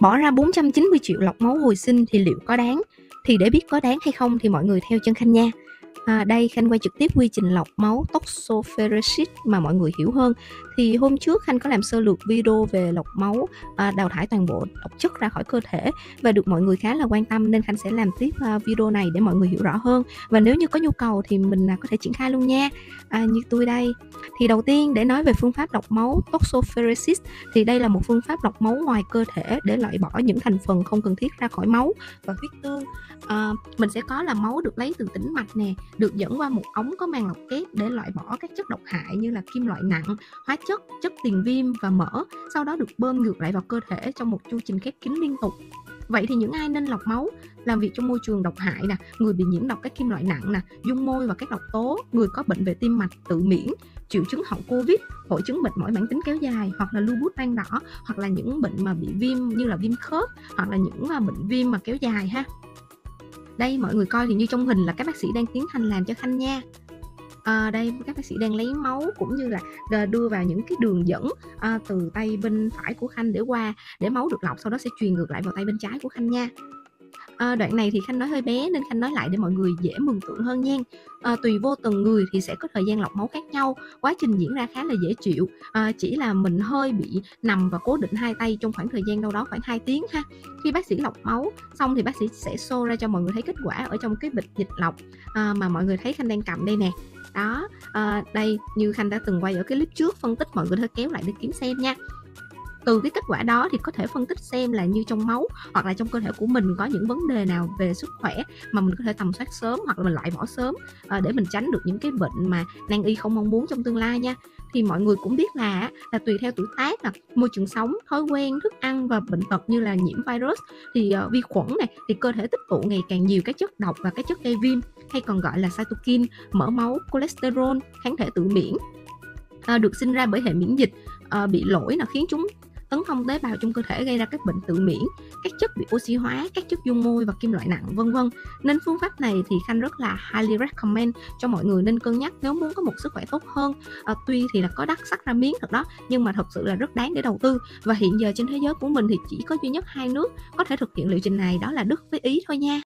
Bỏ ra 490 triệu lọc máu hồi sinh thì liệu có đáng? Thì để biết có đáng hay không thì mọi người theo chân Khanh nha. Đây Khanh quay trực tiếp quy trình lọc máu toxopheresis mà mọi người hiểu hơn. Thì hôm trước Khanh có làm sơ lược video về lọc máu, đào thải toàn bộ độc chất ra khỏi cơ thể và được mọi người khá là quan tâm, nên Khanh sẽ làm tiếp video này để mọi người hiểu rõ hơn. Và nếu như có nhu cầu thì mình có thể triển khai luôn nha. Như tôi đây. Thì đầu tiên để nói về phương pháp lọc máu toxopheresis thì đây là một phương pháp lọc máu ngoài cơ thể để loại bỏ những thành phần không cần thiết ra khỏi máu và huyết tương. Mình sẽ có là máu được lấy từ tĩnh mạch nè, được dẫn qua một ống có màng lọc kép để loại bỏ các chất độc hại như là kim loại nặng, hóa chất, chất tiền viêm và mỡ, sau đó được bơm ngược lại vào cơ thể trong một chu trình khép kín liên tục. Vậy thì những ai nên lọc máu? Làm việc trong môi trường độc hại nè, người bị nhiễm độc các kim loại nặng nè, dung môi và các độc tố, người có bệnh về tim mạch, tự miễn, triệu chứng hậu Covid, hội chứng mệt mỏi mãn tính kéo dài, hoặc là lupus ban đỏ, hoặc là những bệnh mà bị viêm như là viêm khớp, hoặc là những bệnh viêm mà kéo dài ha. Đây mọi người coi thì như trong hình là các bác sĩ đang tiến hành làm cho Khanh nha. Đây các bác sĩ đang lấy máu cũng như là đưa vào những cái đường dẫn từ tay bên phải của Khanh để máu được lọc, sau đó sẽ truyền ngược lại vào tay bên trái của Khanh nha. Đoạn này thì Khanh nói hơi bé nên Khanh nói lại để mọi người dễ mường tượng hơn nha. Tùy vô từng người thì sẽ có thời gian lọc máu khác nhau, quá trình diễn ra khá là dễ chịu, chỉ là mình hơi bị nằm và cố định hai tay trong khoảng thời gian đâu đó khoảng 2 tiếng ha. Khi bác sĩ lọc máu xong thì bác sĩ sẽ show ra cho mọi người thấy kết quả ở trong cái bịch dịch lọc mà mọi người thấy Khanh đang cầm đây nè. Đó, đây như Khanh đã từng quay ở cái clip trước phân tích, mọi người có thể kéo lại để kiếm xem nha. Từ cái kết quả đó thì có thể phân tích xem là như trong máu hoặc là trong cơ thể của mình có những vấn đề nào về sức khỏe mà mình có thể tầm soát sớm hoặc là mình loại bỏ sớm để mình tránh được những cái bệnh mà nan y không mong muốn trong tương lai nha. Thì mọi người cũng biết là tùy theo tuổi tác, môi trường sống, thói quen, thức ăn và bệnh tật như là nhiễm virus thì vi khuẩn này thì cơ thể tích tụ ngày càng nhiều các chất độc và các chất gây viêm hay còn gọi là cytokine, mỡ máu, cholesterol, kháng thể tự miễn được sinh ra bởi hệ miễn dịch bị lỗi là khiến chúng tấn công tế bào trong cơ thể gây ra các bệnh tự miễn, các chất bị oxy hóa, các chất dung môi và kim loại nặng vân vân. Nên phương pháp này thì Khanh rất là highly recommend cho mọi người nên cân nhắc nếu muốn có một sức khỏe tốt hơn. Tuy thì là có đắt sắc ra miếng thật đó, nhưng mà thật sự là rất đáng để đầu tư. Và hiện giờ trên thế giới của mình thì chỉ có duy nhất 2 nước có thể thực hiện liệu trình này, đó là Đức với Ý thôi nha.